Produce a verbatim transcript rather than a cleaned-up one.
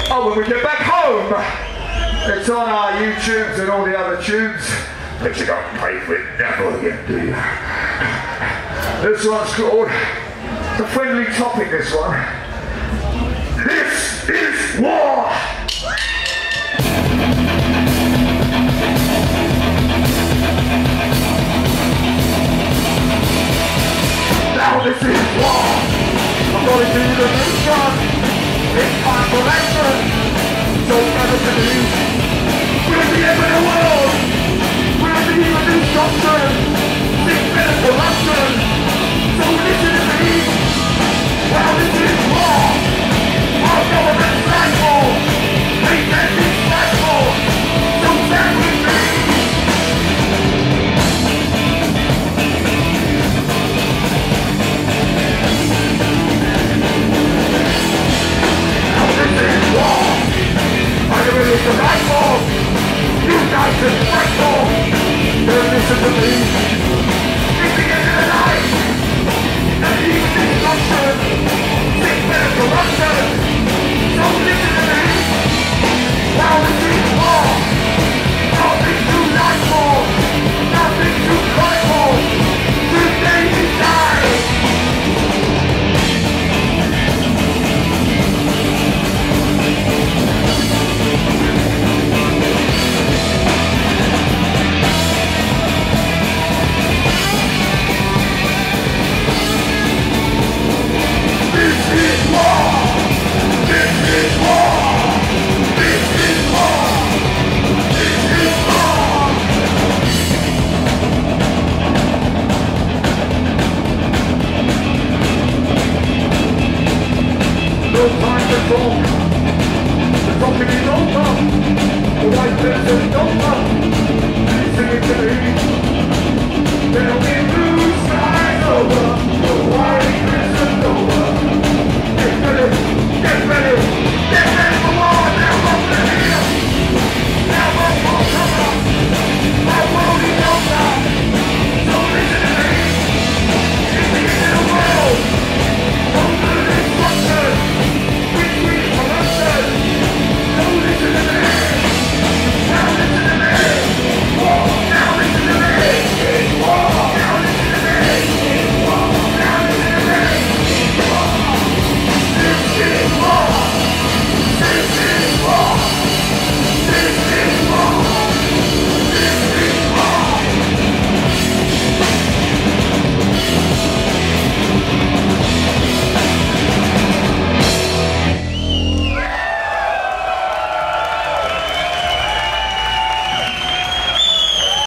Oh, when we get back home, it's on our YouTubes and all the other tubes. But you don't pay for it never again, do you? This one's called The Friendly Topic, this one. This is war! Now this is war! I'm going to the nation! It's time for action! Don't never believe! We're the end of the world! We're the evil destruction! Six minutes corruption! So listen to me! Now this is war! Our government's flagpole! They can't be flagpole! So stand with me! It's the right ball! You guys are frightful! Don't listen to me! It's the end of the night! And even destruction! Six minutes corruption! Don't listen to me! Now this is war! Nothing to die for! Nothing to cry for! Today we die! No time to talk. The talking is over. The white person is over. Sing it to me. There'll be blue skies over. The white person over. Get ready, get ready.